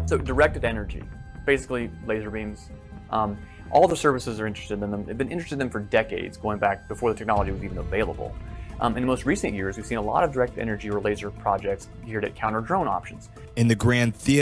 So directed energy, basically laser beams. All the services are interested in them. They've been interested in them for decades, going back before the technology was even available. In the most recent years, we've seen a lot of directed energy or laser projects geared at counter drone options. In the Grand Theater